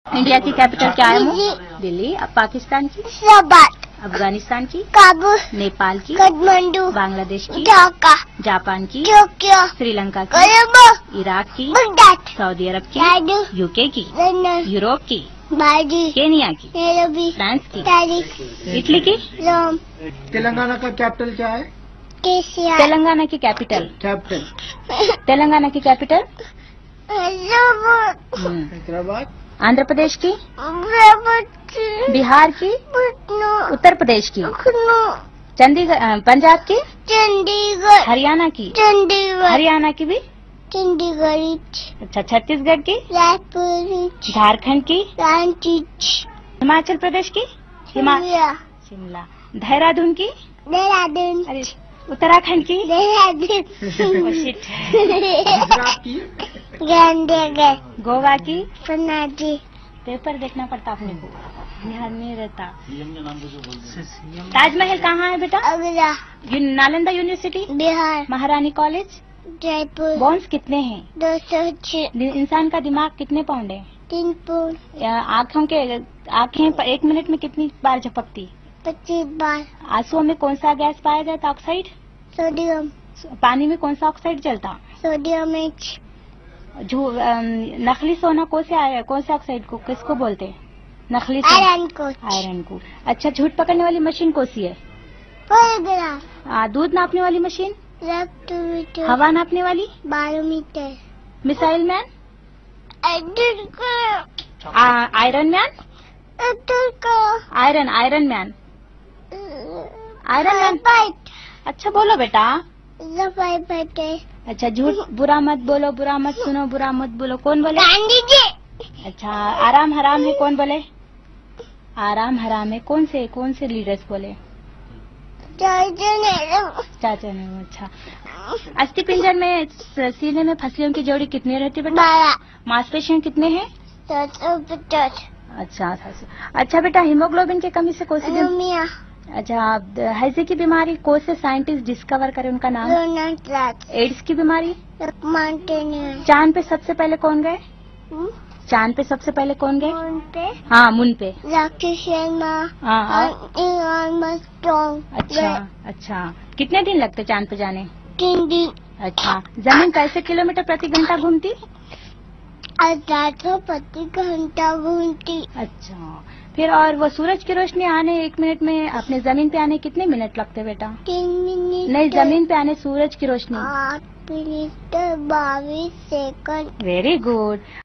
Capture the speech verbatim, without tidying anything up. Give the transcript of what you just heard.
India की capital क्या है? दिल्ली। अब पाकिस्तान की? इस्लामाबाद। अफगानिस्तान की? काबुल। नेपाल की? काठमांडू। बांग्लादेश की? ढाका। जापान की? टोक्यो। श्रीलंका की? कोलंबो। इराक की? बगदाद। सऊदी अरब की? लाहौर। यूके की? लंदन। यूरोप की? बाली। केनिया की? नैरोबी। फ्रांस की? पेरिस। इटली की? रोम। तेलंगाना का कैपिटल क्या है? केसीआर। तेलंगाना की कैपिटल? कैपिटल तेलंगाना की कैपिटल? हैदराबाद। हम्म। हैदराबाद। आंध्र प्रदेश की? अमरावती। बिहार की? पटना। उत्तर प्रदेश की? लखनऊ। चंडीगढ़ अ, पंजाब की? चंडीगढ़। हरियाणा की? चंडीगढ़। हरियाणा की भी? चंडीगढ़। अच्छा, छत्तीसगढ़ की? रायपुर। झारखंड की? रांची। हिमाचल प्रदेश की? हिमा शिमला। शिमला। देहरादून की? देहरादून। अरे, उत्तराखंड की? देहरादून। ओ, शिट। गुजरात की? गांधीनगर। गोवा की? पनाजी। पेपर देखना पड़ता अपने को, ध्यान नहीं रहता। ताजमहल कहाँ है बेटा? आगरा। यू- Nalanda university? Bihar. Maharani college? Jaipur. Bones कितने हैं? दो सौ छह। इंसान का दिमाग कितने पाउंड है? तीन पौंड। या आँखों के आँखें प- एक मिनट में कितनी बार झपकती? पच्चीस बार। आंसुओं में कौन सा गैस पाया जाता? ऑक्साइड। सोडियम। पानी में कौन सा ऑक्साइड जलता? Sodium H. जो अम, नकली सोना कौन से आया कौन से ऑक्साइड को किसको बोलते हैं? नकली सोना? आयरन को। आयरन को। अच्छा, झूठ पकड़ने वाली मशीन कौन सी है? फोटोग्राफ। आ, दूध नापने वाली मशीन? लैपटॉप। हवा नापने वाली? बारोमीटर। Missile man? एडिट को। आ, आयरन मैन? एडिट को। Iron iron man iron man. Fight. अच्छा बोलो बेटा। सफाई फाइटर। अच्छा, झूठ बुरा मत बोलो, बुरा मत सुनो, बुरा मत बोलो, कौन बोले? गांधी जी। अच्छा, आराम हराम है, कौन बोले? आराम हराम है, कौन से कौन से लीडर्स बोले? चाचा नेहरू। चाचा ने। अच्छा, अस्थि पिंजर में स- सीने में फसलियों की जोड़ी कितनी रहती है बेटा? बारह। मांसपेशियां कितने हैं? सात सौ पचास। अच्छा अच्छा अच्छा बेटा, हीमोग्लोबिन की कमी से कौन सी बीम- रोमिया। अच्छा, हैजे की बीमारी कौन से साइंटिस्ट डिस्कवर करे, उनका नाम? रोनाल्ड राज। एड्स की बीमारी? माउंटेनियर। चांद पे सबसे पहले कौन गए? चांद पे सबसे पहले कौन गए? मून पे हाँ, मून पे। राकेश शर्मा। हाँ हाँ। Elon Musk. अच्छा अच्छा, कितने दिन लगते चांद पे जाने? तीन दिन। अच्छा, जमीन कैसे किलोमीटर प्रति घंटा घूमती? हजार सौ प्रति घंटा घूमती। अच्छा, फिर और वो सूरज की रोशनी आने एक मिनट में अपने जमीन पे आने कितने मिनट लगते बेटा? तीन मिनट। नहीं, जमीन पे आने सूरज की रोशनी। आठ मिनट बाईस सेकंड। Very good.